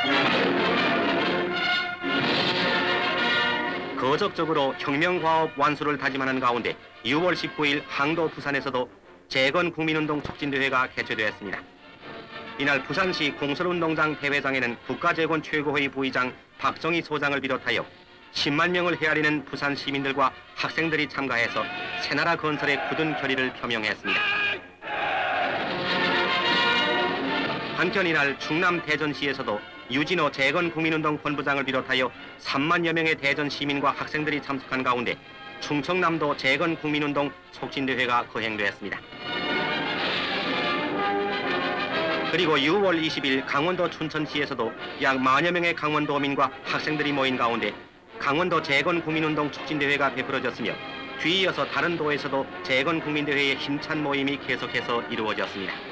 거적적으로 혁명과업 완수를 다짐하는 가운데 6월 19일 항도 부산에서도 재건국민운동 촉진대회가 개최되었습니다. 이날 부산시 공설운동장 대회장에는 국가재건 최고회의 부의장 박정희 소장을 비롯하여 10만 명을 헤아리는 부산 시민들과 학생들이 참가해서 새나라 건설의 굳은 결의를 표명했습니다. 한편 이날 충남 대전시에서도 유진호 재건국민운동 본부장을 비롯하여 3만여 명의 대전 시민과 학생들이 참석한 가운데 충청남도 재건국민운동 촉진대회가 거행되었습니다. 그리고 6월 20일 강원도 춘천시에서도 약 10,000여 명의 강원도민과 학생들이 모인 가운데 강원도 재건국민운동 촉진대회가 베풀어졌으며 뒤이어서 다른 도에서도 재건국민대회의 힘찬 모임이 계속해서 이루어졌습니다.